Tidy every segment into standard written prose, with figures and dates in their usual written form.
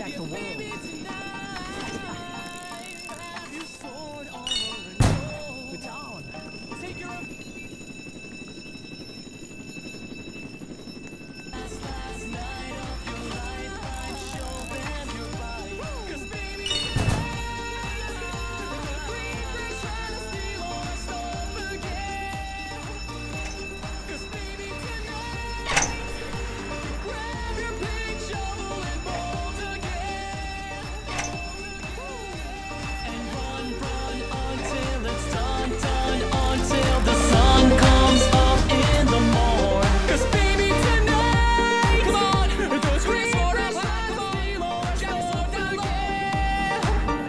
back the world. It's on. Take your last night of your life, I'm sure that you're right. 'Cause baby, the creepers trying to steal our stuff again. 'Cause baby, tonight, grab your big shovel and bolt again. And run until it's done, until the sun comes up in the morn. 'Cause baby, tonight, come on, those creepers trying to steal our stuff again.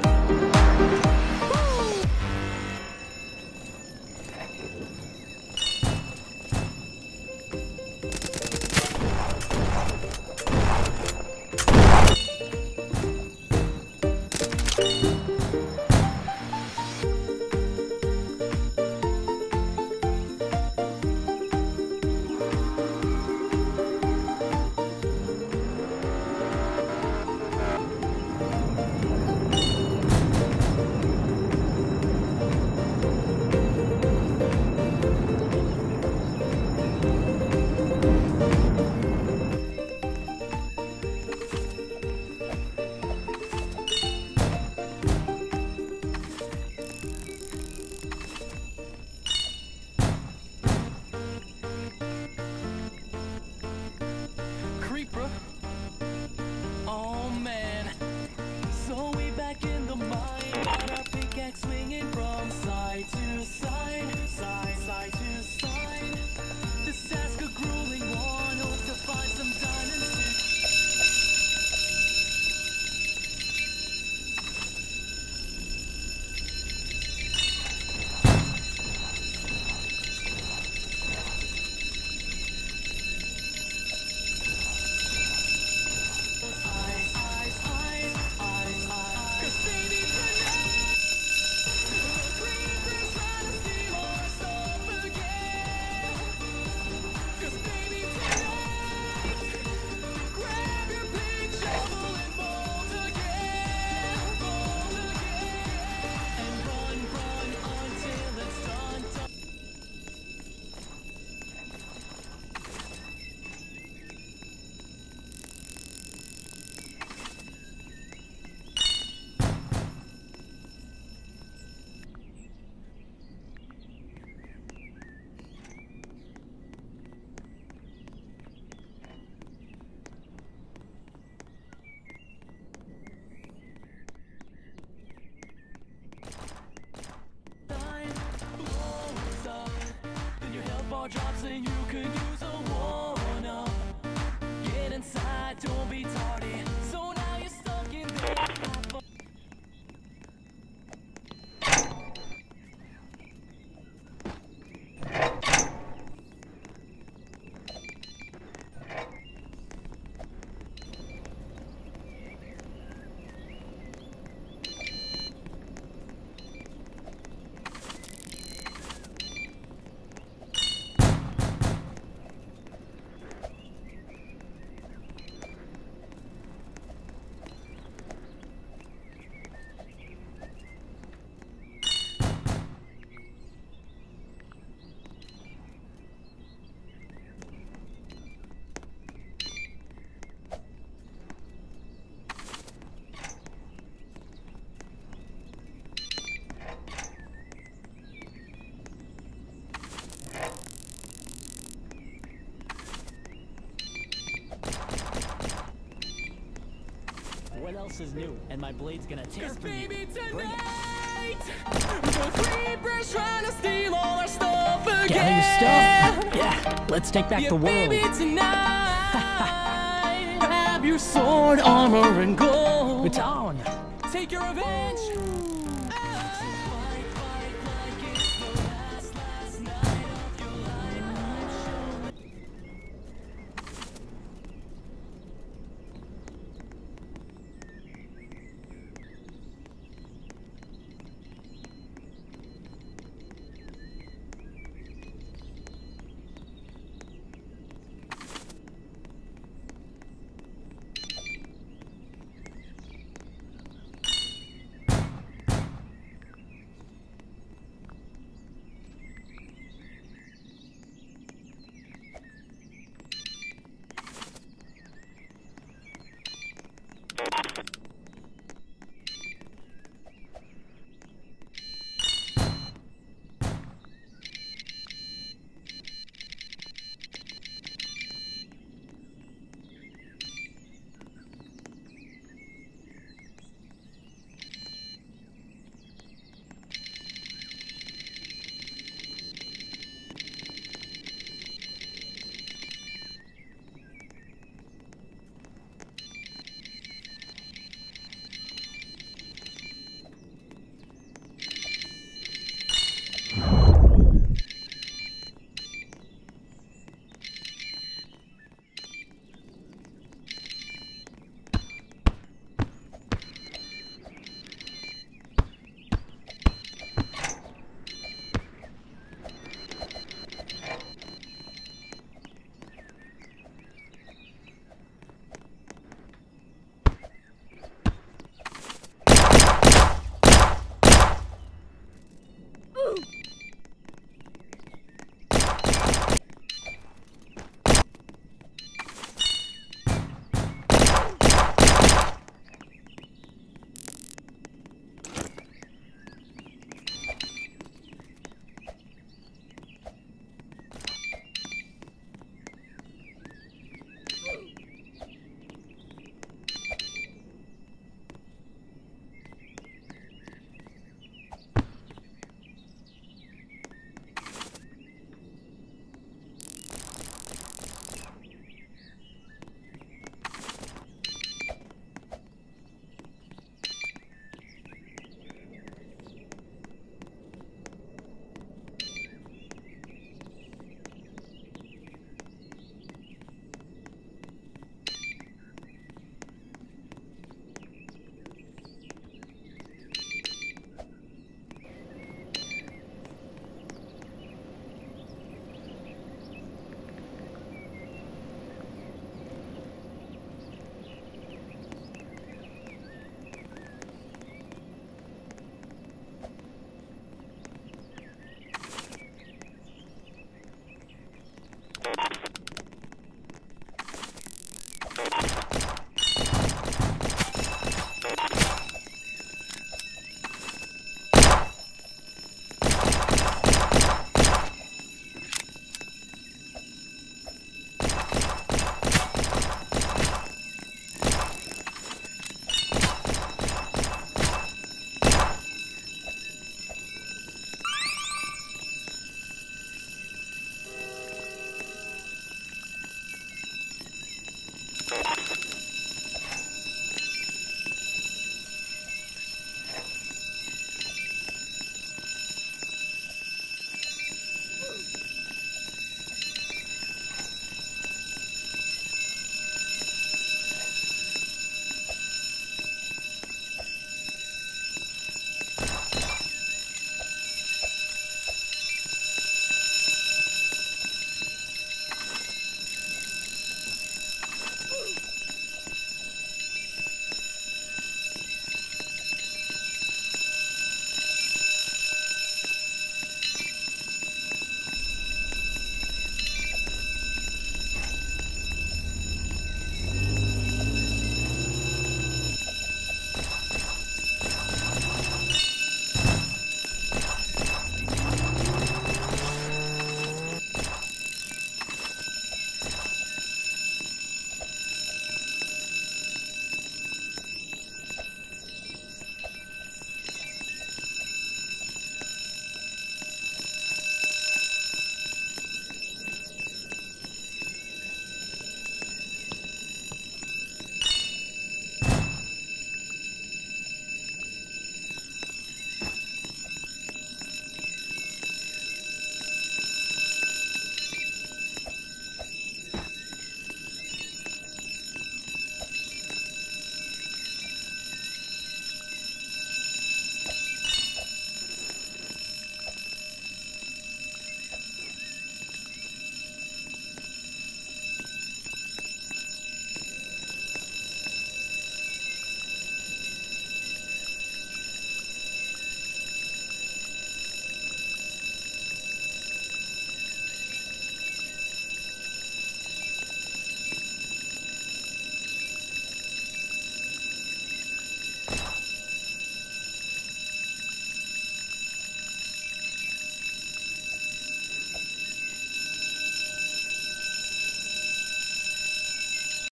Creeper. Oh man. So we back in the mine. Got our pickaxe swinging from side to side, side to side. This task a grueling one. Hope to find some diamonds too. Cause baby, tonight, the creepers trying to steal our stuff again. 'Cause baby, tonight, grab your big shovel and bolt again, and run until it's done. Then your health bar drops and you could use a one-up. Get inside, don't be tardy. So now you're stuck in there. What else is new? And my blade's gonna tear from you. Baby, tonight, the creepers trying to steal all our stuff again. Getting your stuff? Yeah, let's take back the world. Baby, tonight, grab your sword, armor, and gold. It's on. Take your revenge.